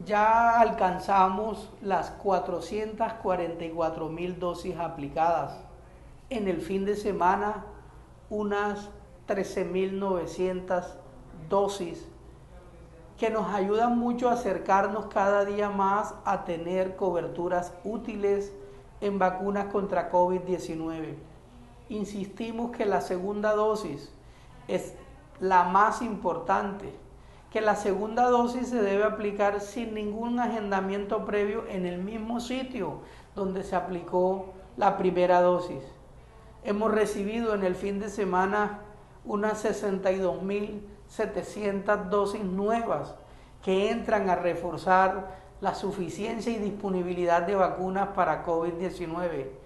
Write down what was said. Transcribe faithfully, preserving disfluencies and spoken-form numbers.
Ya alcanzamos las cuatrocientas cuarenta y cuatro mil dosis aplicadas. En el fin de semana, unas trece mil novecientas dosis que nos ayudan mucho a acercarnos cada día más a tener coberturas útiles en vacunas contra COVID diecinueve. Insistimos que la segunda dosis es la más importante, que la segunda dosis se debe aplicar sin ningún agendamiento previo en el mismo sitio donde se aplicó la primera dosis. Hemos recibido en el fin de semana unas sesenta y dos mil setecientas dosis nuevas que entran a reforzar la suficiencia y disponibilidad de vacunas para COVID diecinueve.